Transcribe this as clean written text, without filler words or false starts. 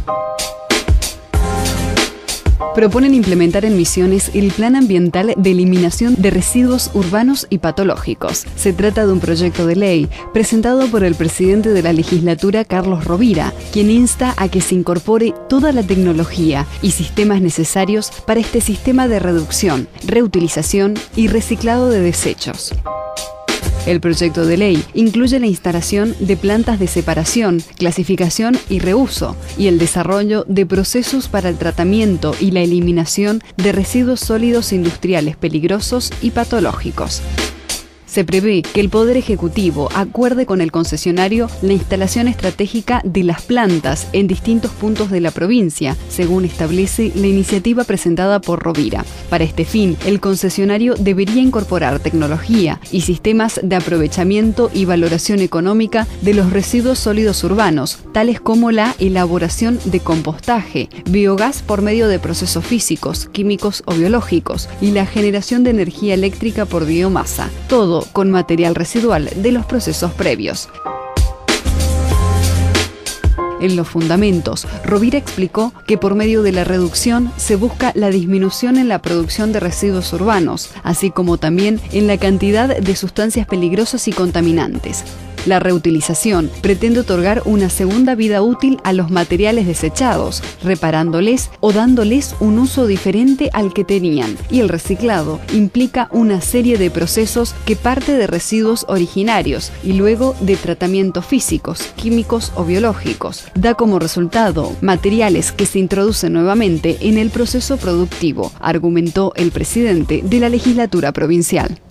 Proponen implementar en Misiones el Plan Ambiental de Eliminación de Residuos Urbanos y Patológicos. Se trata de un proyecto de ley presentado por el presidente de la legislatura, Carlos Rovira, quien insta a que se incorpore toda la tecnología y sistemas necesarios para este sistema de reducción, reutilización y reciclado de desechos. El proyecto de ley incluye la instalación de plantas de separación, clasificación y reuso, y el desarrollo de procesos para el tratamiento y la eliminación de residuos sólidos industriales peligrosos y patológicos. Se prevé que el Poder Ejecutivo acuerde con el concesionario la instalación estratégica de las plantas en distintos puntos de la provincia, según establece la iniciativa presentada por Rovira. Para este fin, el concesionario debería incorporar tecnología y sistemas de aprovechamiento y valoración económica de los residuos sólidos urbanos, tales como la elaboración de compostaje, biogás por medio de procesos físicos, químicos o biológicos, y la generación de energía eléctrica por biomasa. Todo con material residual de los procesos previos. En los fundamentos, Rovira explicó que por medio de la reducción se busca la disminución en la producción de residuos urbanos, así como también en la cantidad de sustancias peligrosas y contaminantes. La reutilización pretende otorgar una segunda vida útil a los materiales desechados, reparándoles o dándoles un uso diferente al que tenían. Y el reciclado implica una serie de procesos que parte de residuos originarios y luego de tratamientos físicos, químicos o biológicos. Da como resultado materiales que se introducen nuevamente en el proceso productivo, argumentó el presidente de la legislatura provincial.